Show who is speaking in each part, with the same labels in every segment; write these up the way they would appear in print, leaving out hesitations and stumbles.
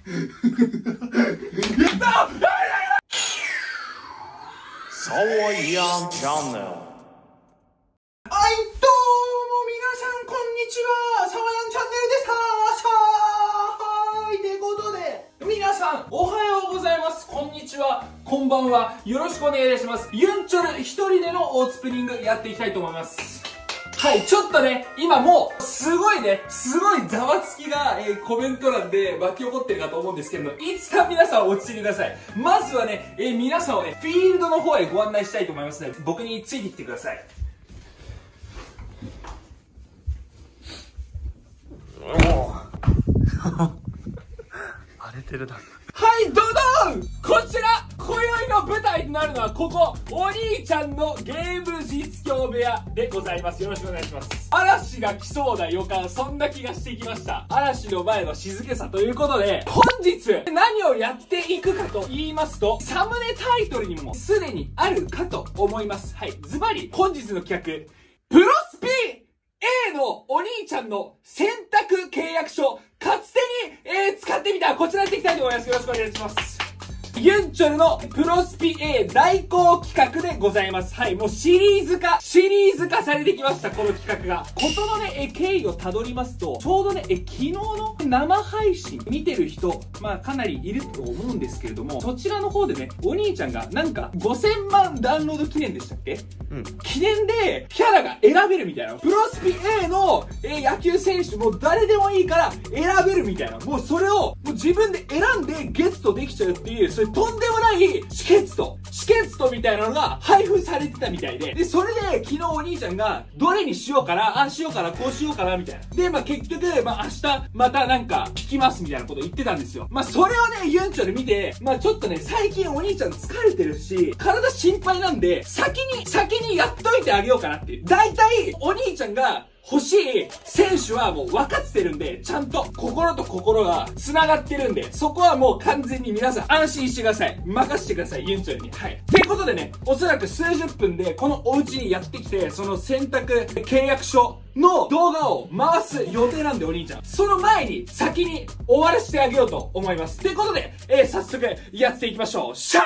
Speaker 1: ったサワヤンチャンネル。はい、どうも皆さんこんにちは、サワヤンチャンネルです。はい、ってことで皆さんおはようございます、こんにちは、こんばんは、よろしくお願いいたします。ユンチョル一人でのオープニングやっていきたいと思います。はい、ちょっとね、今もう、すごいざわつきが、コメント欄で湧き起こってるかと思うんですけれども、いつか皆さん落ち着いてください。まずはね、皆さんをね、フィールドの方へご案内したいと思いますので、僕についてきてください。
Speaker 2: 荒れてるな。
Speaker 1: はい、どどん！こちら、今宵の舞台となるのはここ、お兄ちゃんのゲーム実況部屋でございます。よろしくお願いします。嵐が来そうな予感、そんな気がしてきました。嵐の前の静けさということで、本日何をやっていくかと言いますと、サムネタイトルにもすでにあるかと思います。はい、ズバリ本日の企画、プロスピA のお兄ちゃんの選択契約書、かつてに、使ってみた、こちらやっていきたいと思います。よろしくお願いします。ユンチョルのプロスピ A 代行企画でございます。はい、もうシリーズ化されてきました、この企画が。ことのね、経緯をたどりますと、ちょうどね、昨日の生配信見てる人、まあかなりいると思うんですけれども、そちらの方でね、お兄ちゃんがなんか5000万ダウンロード記念でしたっけ？うん。記念でキャラが選べるみたいな。プロスピ A の、野球選手もう誰でもいいから選べるみたいな。もうそれをもう自分で選んでゲットできちゃうっていう、それとんでもないチケットみたいなのが配布されてたみたいで、それで昨日お兄ちゃんがどれにしようかな、ああしようかな、こうしようかなみたいな。で、まあ結局、まあ明日またなんか聞きますみたいなこと言ってたんですよ。まあそれをね、ユンチョル見て、まあちょっとね、最近お兄ちゃん疲れてるし、体心配なんで、先にやっといてあげようかなっていう。大体、お兄ちゃんが、欲しい選手はもう分かってるんで、ちゃんと心と心が繋がってるんで、そこはもう完全に皆さん安心してください。任せてください、ユンチョルに。はい。ってことでね、おそらく数十分でこのお家にやってきて、その選択契約書の動画を回す予定なんで、お兄ちゃん。その前に先に終わらせてあげようと思います。ってことで、早速やっていきましょう。シャー！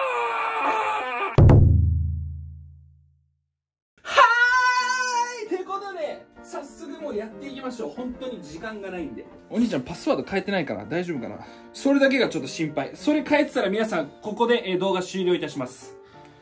Speaker 1: 早速もうやっていきましょう。本当に時間がないんで。お兄ちゃんパスワード変えてないかな？大丈夫かな？それだけがちょっと心配。それ変えてたら皆さんここで動画終了いたします。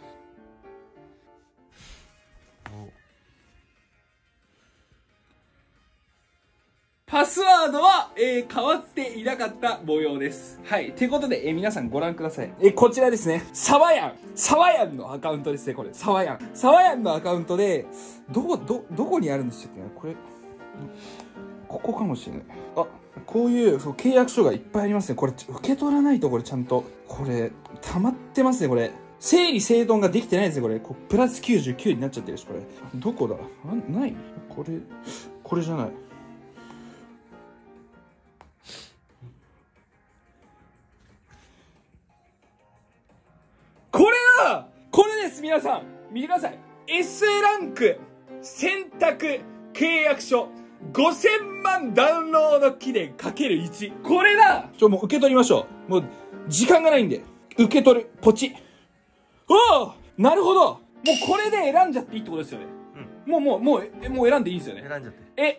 Speaker 1: パスワードは、変わっていなかった模様です。はい。ってことで、皆さんご覧ください。こちらですね。サワヤンのアカウントですね、これ。サワヤンのアカウントで、どこにあるんでしたっけね？これ、ここかもしれない。あ、こういう、契約書がいっぱいありますね。これ、受け取らないと、これちゃんと。これ、溜まってますね、これ。整理整頓ができてないですね、これ。プラス99になっちゃってるし、これ。どこだ？ない？これじゃない。これです、皆さん見てください。 S ランク選択契約書5000万ダウンロード記念 ×1、 これだ。もう受け取りましょう。もう時間がないんで受け取る。ポチ。おお、なるほど。もうこれで選んじゃっていいってことですよね。うん、もう選んでいいですよね。
Speaker 2: 選んじゃって。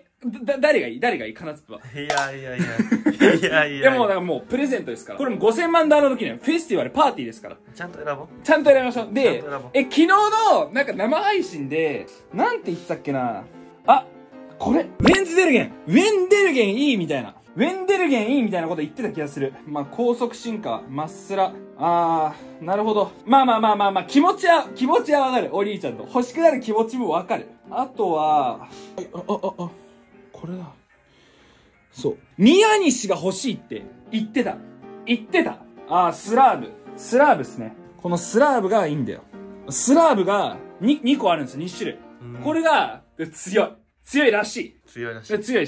Speaker 1: 誰がいいカナツプは。
Speaker 2: いや
Speaker 1: もうだからもうプレゼントですから。これも5000万ダウンロード記念フェスティバルパーティーですから。
Speaker 2: ちゃんと選ぼう。
Speaker 1: ちゃんと選びましょう。で、昨日のなんか生配信でなんて言ってたっけな。あ、これウェンデルゲンいいみたいなこと言ってた気がする。まあ高速進化まっすら。なるほど。まあ気持ちはわかる。お兄ちゃんと欲しくなる気持ちもわかる。あとはこれだ。そう。宮西が欲しいって言ってた。スラーブっすね。このスラーブがいいんだよ。スラーブが2個あるんですよ。2種類。これが強いらしい。強いです。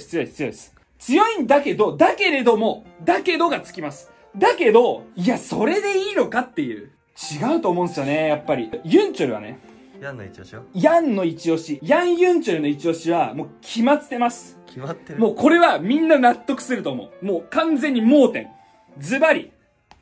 Speaker 1: 強いんだけどがつきます。だけど、いや、それでいいのかっていう。違うと思うんですよね、やっぱり。ユンチョルはね。
Speaker 2: ヤンの一押しは？
Speaker 1: ヤンユンチョルの一押しは、もう決まってます。
Speaker 2: 決まってる。
Speaker 1: もうこれはみんな納得すると思う。もう完全に盲点。 ズバリ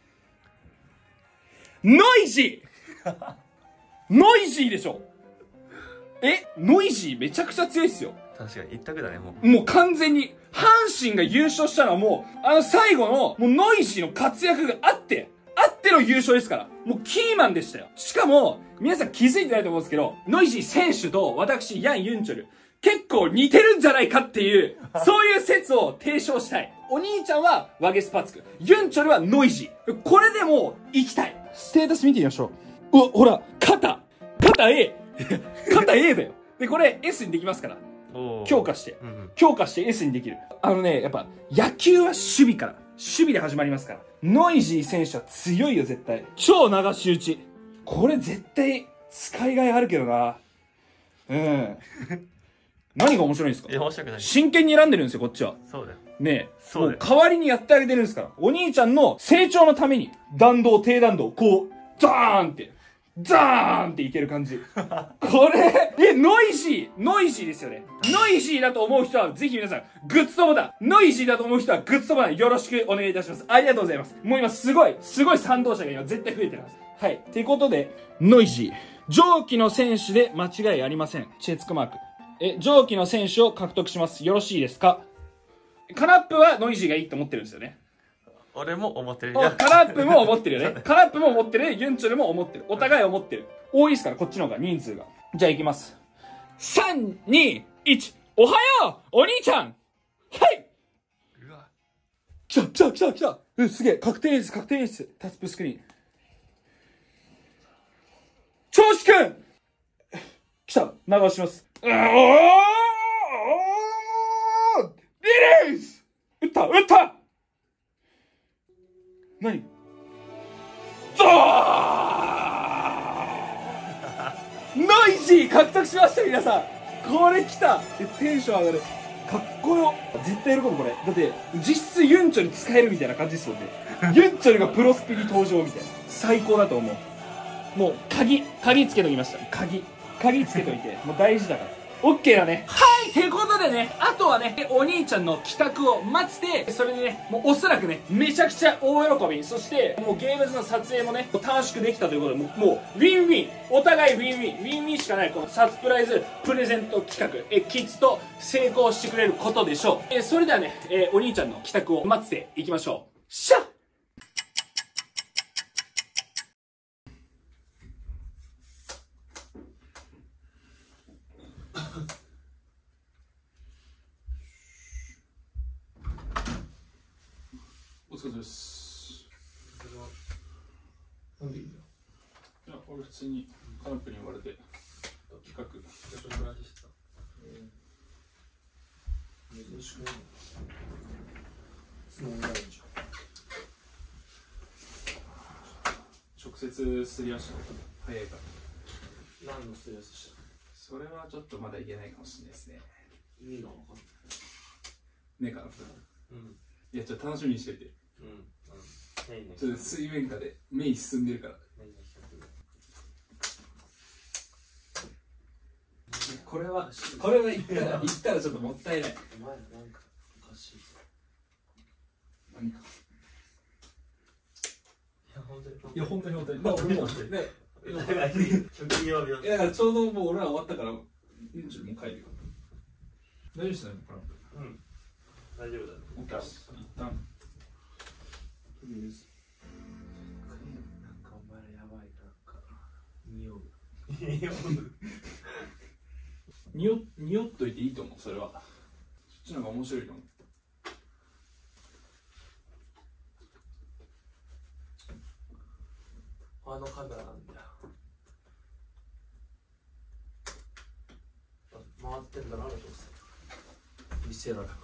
Speaker 1: ノイジーノイジーでしょ。ノイジーめちゃくちゃ強いっすよ。
Speaker 2: 確かに一択だね、も
Speaker 1: う。もう完全に、阪神が優勝したのはもう、最後の、もうノイジーの活躍があっての優勝ですから。もうキーマンでしたよ。しかも、皆さん気づいてないと思うんですけど、ノイジー選手と私、ヤン・ユンチョル、結構似てるんじゃないかっていう、そういう説を提唱したい。お兄ちゃんはワゲスパツク、ユンチョルはノイジー。これでもう、行きたい。ステータス見てみましょう。ほら、肩 A 肩 A だよ。で、これ S にできますから。強化して、強化して S にできる。やっぱ、野球は守備から。守備で始まりますから。ノイジー選手は強いよ、絶対。超流し打ち。これ絶対、使いがいあるけどな。何が面白いんですか？
Speaker 2: いや、面白くない。
Speaker 1: 真剣に選んでるんですよ、こっちは。
Speaker 2: そうだよ。
Speaker 1: ねえ。
Speaker 2: そうだよ。
Speaker 1: もう代わりにやってあげてるんですから。お兄ちゃんの成長のために、弾道、低弾道、こう、ザーンって、ザーンっていける感じ。これ、ノイジーですよね。ノイジーだと思う人は、ぜひ皆さん、グッドボタン。ノイジーだと思う人は、グッドボタンよろしくお願いいたします。ありがとうございます。もう今、すごい賛同者が今、絶対増えてます。はい。ってことで、ノイジー。上記の選手で間違いありません。チェツクマーク。上記の選手を獲得します。よろしいですか？カナップはノイジーがいいと思ってるんですよね。
Speaker 2: 俺も思ってる。
Speaker 1: カナップも思ってるよね。カナップも思ってる。ユンチョルも思ってる。お互い思ってる。多いですから、こっちの方が人数が。じゃあ行きます。3、2、1。おはようお兄ちゃんはい。
Speaker 2: うわ。
Speaker 1: 来た。すげえ。確定演出。タップスクリーン。調子くん来た。流します。リリース撃った何ノイジー獲得しました、皆さん。これ来た。テンション上がる。かっこよ。絶対喜ぶ、これ。だって、実質ユンチョル使えるみたいな感じですもんね。ユンチョルがプロスピに登場みたいな。最高だと思う。もう、鍵つけときました。鍵つけといて。もう大事だから。オッケーだね。はい、ってことでね、あとはね、お兄ちゃんの帰宅を待って、それでね、もうおそらくね、めちゃくちゃ大喜び。そして、もうゲームズの撮影もね、短縮できたということで、もう、ウィンウィン。お互いウィンウィンしかない、このサプライズプレゼント企画、きっと成功してくれることでしょう。それではね、お兄ちゃんの帰宅を待っていきましょう。しゃっお疲れ様です。なんでいいんだよ。いや、俺普通にカナップに言われて企画。珍しくない。質問ないんじゃん。直接すり合わせたこと早いから。何のすり合わせした？それはちょっとまだ言えないかもしれないですね。意味が分かんない。ねえかな。いや、ちょっと楽しみにしておいて。ちょっと水面下で目に進んでるから。これは言ったらちょっともったいない。お前なんかおかしいぞ。何か。いや本当に。まあ俺もね。だからちょうどもう俺ら終わったから、ユンチョルもう帰るよ。大丈夫ですね、これ。
Speaker 2: 大丈夫だね。
Speaker 1: 一旦。とりあえず。
Speaker 3: なんかお前らやばい、なんか匂う。
Speaker 1: 匂っといていいと思う、それは。そっちの方が面白いと思う。
Speaker 3: あのカメラなんだよ。回ってんだな、あれどうせ。見せろよ。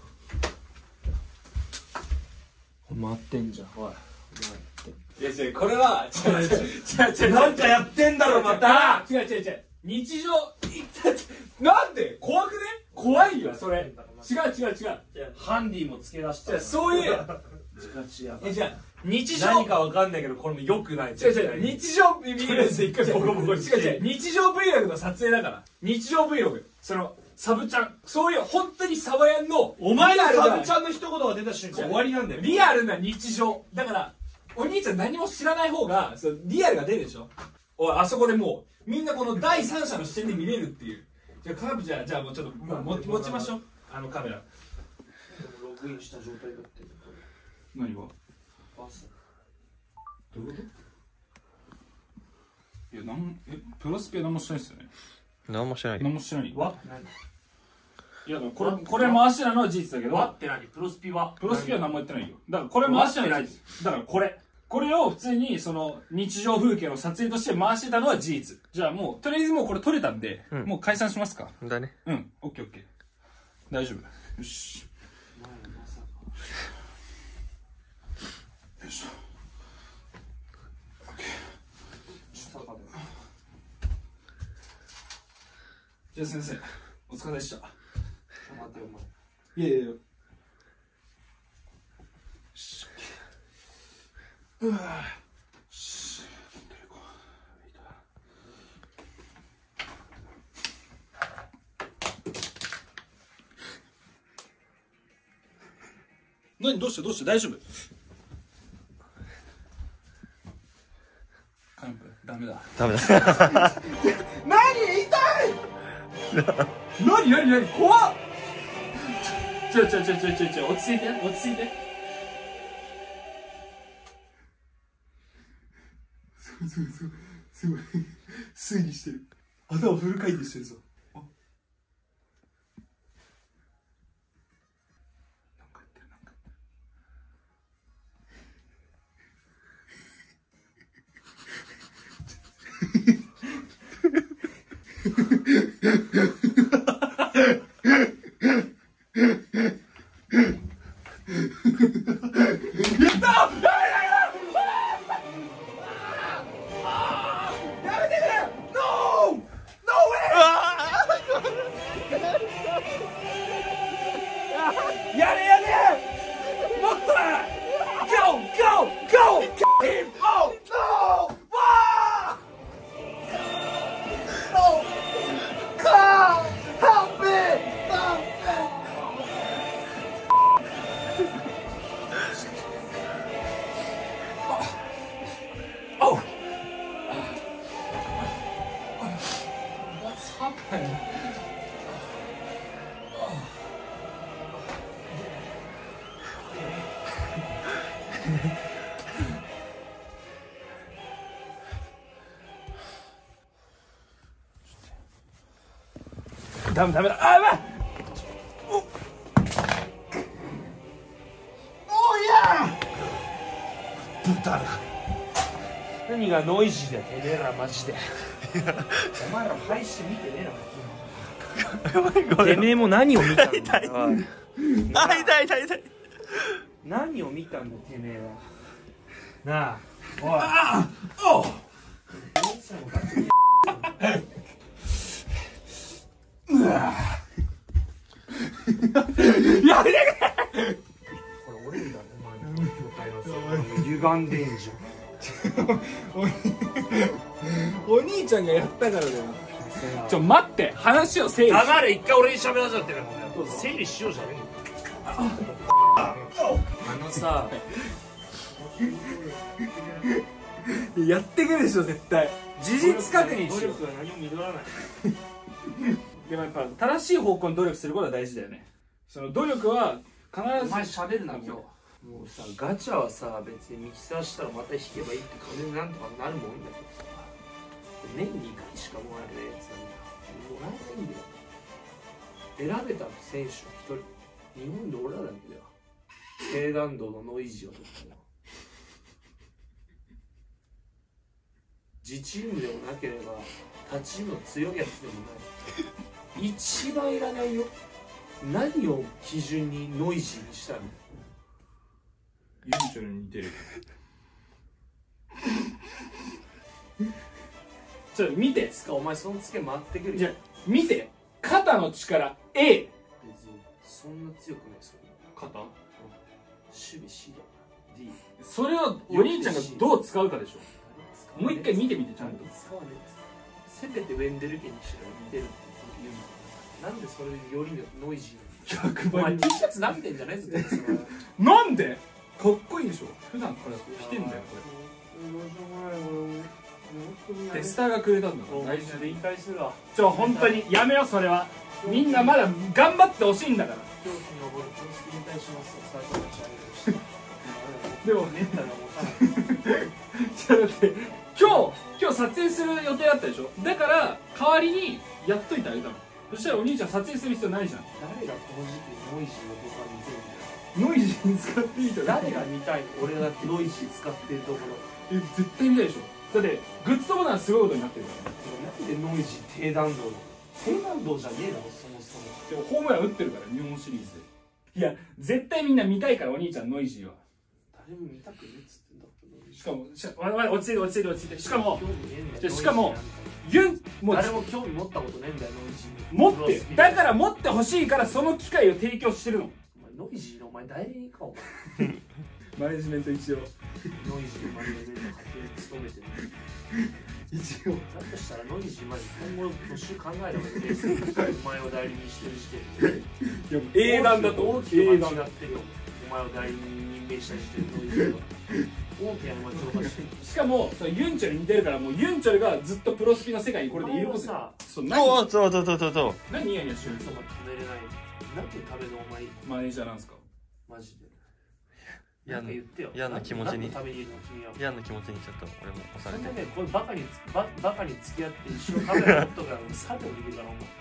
Speaker 3: 回ってんじゃん、おい。
Speaker 1: いや違う、これは
Speaker 3: 違う、なんかやってんだろ、また。
Speaker 1: 違う。日常なんで怖くね？怖いよ、それ。違う。
Speaker 3: ハンディもつけ出した。
Speaker 1: そういう。
Speaker 3: 違う。
Speaker 1: じゃあ日常
Speaker 3: 何かわかんないけど、これも良くない。
Speaker 1: 違う。日常 Vlog の撮影だから。日常 Vlog。 サブちゃん、そういう本当にサバヤンの
Speaker 4: お前のサブち
Speaker 1: ゃ
Speaker 4: ゃんの一言が出た瞬間終わりなんだよ。
Speaker 1: リアルな日常だから、お兄ちゃん何も知らない方がリアルが出るでしょ。おい、あそこでもうみんなこの第三者の視点で見れるっていう。じゃあカーブ、じゃあもうちょっと持ちましょう、あのカメラ。
Speaker 3: ログインした状態だってる。
Speaker 1: 何が
Speaker 3: バス。
Speaker 1: どういうこと？いや、プロスピは何もしてないですよね。
Speaker 2: 何もしてない。
Speaker 1: 何もしてない。
Speaker 3: わ何？
Speaker 1: いや、これ回してないのは事実だけど、
Speaker 3: わって何？プロスピは
Speaker 1: 何もやってないよ。だからこれ回してないです。だからこれを普通にその日常風景の撮影として回してたのは事実。じゃあもうとりあえずもうこれ撮れたんで、もう解散しますか。
Speaker 2: だね。
Speaker 1: うん、オッケー。大丈夫。よし。よいしょ。オッケー。じゃあ先生、お疲れでした。
Speaker 3: 待てお前。
Speaker 1: いやいやいや。うわし。何どうして大丈夫？カンプダメだ。
Speaker 2: ダメだ。
Speaker 1: 何痛い？何怖っ。ちょ落ち着いて。すごい推理してる。頭フル回転してるぞ。なんかやってる。やれもっとだ Go him Oh no No Come Help me Oh What's happened?ダメだ。あ、やばい。おや。豚だ。
Speaker 3: 何がノイジーだよ、てめえらマジで。お前ら配信見てねえな。てめえも何を見たんだよ。
Speaker 2: 痛い。
Speaker 3: 何を見たんだよ、てめえは。なあ、おい。
Speaker 1: おう。やめてくれ。
Speaker 3: これ俺んだね、お前の状態は歪んでんじゃん。
Speaker 1: お兄ちゃんがやったからだよ。待って、話を整理し。
Speaker 3: 黙れ、一回俺に喋らせちゃってるから整理しようじゃねえんだよ。あのさ、
Speaker 1: やってくるでしょ絶対。事実確認しよう。
Speaker 3: 努力は何も実らない。
Speaker 1: でもやっぱ正しい方向に努力することは大事だよね。その努力は必ず。
Speaker 3: お前喋るな今日。もうさ、ガチャはさ、別にミキサーしたらまた弾けばいいって金になんとかなるもんだけどさ、年2回しかもらえるやつなんだ。もらえないんだよ。選べた選手は1人。日本で俺らだけだよ。低弾道のノイジーを取ったよ。自チームでもなければ他チームの強いやつでもない。一番いらないよ。何を基準にノイジーにしたの？
Speaker 1: ユンチョルに似てる。ちょっと見て。
Speaker 3: つかお前そのつけ回ってくる。
Speaker 1: じゃ見て。肩の力 A。
Speaker 3: 別にそんな強くないそれ。
Speaker 1: 肩？
Speaker 3: 守備 C だ。D。
Speaker 1: それをお兄ちゃんがどう使うかでしょ。もう一回見てみてちゃんと。
Speaker 3: 使わねえ。せめてウェンデル家にしろ似てるって言うのかな。 なんでそれでよりノイジー
Speaker 1: 100
Speaker 3: お前
Speaker 1: 倍
Speaker 3: T シャツ舐めてんじゃないぞってそれ
Speaker 1: なんでかっこいいでしょ。普段から着てんだよこれ。テスターがくれたんだから大事な。
Speaker 3: 引退するわ。
Speaker 1: 本当にやめようそれは。みんなまだ頑張ってほしいんだから。
Speaker 3: 教師に登るプロスピ引退しますと最初の試合でした。
Speaker 1: でも
Speaker 3: メンタルが持たない。
Speaker 1: じゃあだって今日撮影する予定だったでしょ。だから代わりにやっといてあげたの。そしたらお兄ちゃん撮影する必要ないじゃん。
Speaker 3: 誰がこの時期ノイジーを僕は見てるんだよ。
Speaker 1: ノイジーに使っていいと
Speaker 3: 誰が見たいの俺がノイジー使ってるところ。
Speaker 1: 絶対見たいでしょ。だってグッズとボタンすごいことになってるからね。
Speaker 3: なんでノイジー低弾道低弾道じゃねえだろそもそも。
Speaker 1: でもホームラン打ってるから日本シリーズで。いや絶対みんな見たいからお兄ちゃんノイジーは。
Speaker 3: 誰も見たくねえっつってんだ。
Speaker 1: しかも落ち着いて落ち着いて落ち着いて。しかも
Speaker 3: 興味ねえんだよ。
Speaker 1: しかもユンもう
Speaker 3: 誰も興味持ったことねえんだよノイジーに。
Speaker 1: 持ってだから持ってほしいからその機会を提供してるの。
Speaker 3: お前ノイジーのお前代理人かお前。
Speaker 1: マネジメント一応
Speaker 3: ノイジーのマネジメント勝手に務めてる。
Speaker 1: 一応
Speaker 3: だとしたらノイジーマジ今後の募集考えた方がいいですよ。お前を代理人してる時点で。
Speaker 1: 英断だと
Speaker 3: 大きく間違ってるよ。お前を代理人に任命した時点でノイジーは。大きな間違いしてる。
Speaker 1: しかもそのユンチョルに似てるからもうユンチョルがずっとプロスピの世界にこれでいることで。
Speaker 3: さ、
Speaker 1: そう
Speaker 2: そう
Speaker 1: 何ニヤニヤしてるんですか。
Speaker 3: そば食べれない。なんで食べるお前
Speaker 1: マネージャーなんですか。
Speaker 3: マジで。なんか言ってよ。
Speaker 2: 嫌な気持ちに
Speaker 3: 何のためにいるの君は。
Speaker 2: 嫌な気持ちにちょっと俺も押されて
Speaker 3: そんなね、これバカに付き合って一緒のカメラ撮っとからサルでもできる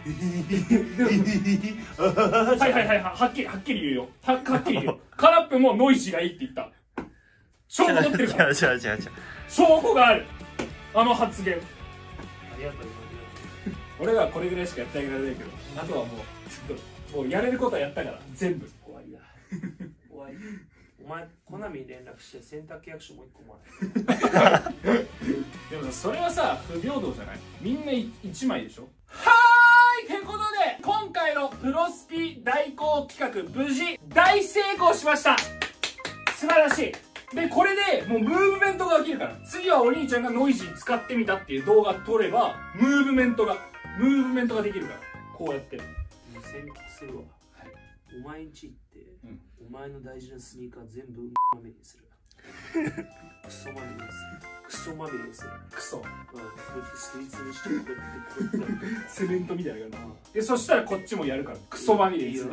Speaker 3: からお前。
Speaker 1: はいはっきり言うよ。はっきり言うよ。カラップもノイジーがいいって言った。証拠持ってるから。
Speaker 2: 違う
Speaker 1: 証拠がある。あの発言。
Speaker 3: ありがとう
Speaker 1: 俺はこれぐらいしかやってあげられないけど、あとはもうちょっともうやれることはやったから全部
Speaker 3: 終わりだ。終わり。お前コナミに連絡して洗濯約書もう一個もらえ。
Speaker 1: でもそれはさ不平等じゃない。みんな1枚でしょ。はーいということで今回のプロスピ代行企画無事大成功しました。素晴らしい。でこれでもうムーブメントが起きるから、次はお兄ちゃんがノイジー使ってみたっていう動画撮ればムーブメントができるから、こうやって
Speaker 3: 宣告するわ。
Speaker 1: はい、
Speaker 3: お前んち行って、お前の大事なスニーカー全部まみれにする。クソまみれにする。クソまみれにする。
Speaker 1: クソ
Speaker 3: こうやってステイツにしてこうやって
Speaker 1: セメントみたいな感じで、そしたらこっちもやるからクソまみれにする。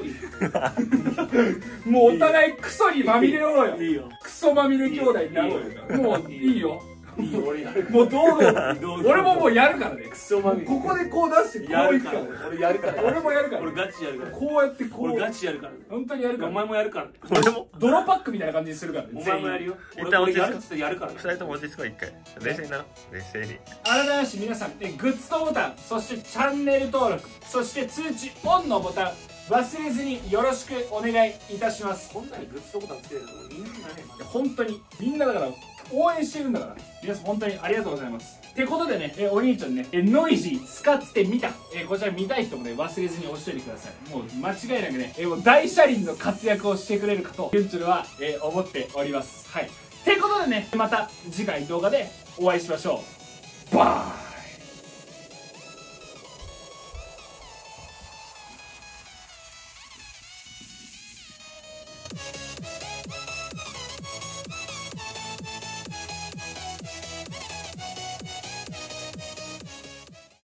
Speaker 1: もうお互いクソにまみれようよ。
Speaker 3: いいよ。
Speaker 1: クソまみれ兄弟になろうよ。もういいよ。
Speaker 3: いいよ俺やる。
Speaker 1: もう堂々俺ももうやるからね。
Speaker 3: クソまみれ。
Speaker 1: ここでこう出してこういくから。
Speaker 3: 俺やるから。
Speaker 1: 俺もやるから。
Speaker 3: 俺ガチやるから。
Speaker 1: こうやってこう。
Speaker 3: 俺ガチやるから。
Speaker 1: 本当にやるから。
Speaker 3: お前もやるから。
Speaker 2: 俺も
Speaker 1: 泥パックみたいな感じにするからね。
Speaker 3: お前もやるよ。俺やるっつってやるから。
Speaker 2: 2人とも落ち着こう一回冷静になろう。冷静に
Speaker 1: 改めまして皆さんグッズとボタン、そしてチャンネル登録、そして通知オンのボタン忘れずによろしくお願いいたします。
Speaker 3: こんなにグッズとボタンつけてるのみんなね。
Speaker 1: 本当にみんなだから応援してるんだから、皆さん本当にありがとうございます。ってことでね、お兄ちゃんね、ノイジー使ってみた、こちら見たい人もね忘れずに押しといてください。もう間違いなくね、もう大車輪の活躍をしてくれるかとユンチュルは、思っております。はい、ってことでね、また次回動画でお会いしましょう。バイ。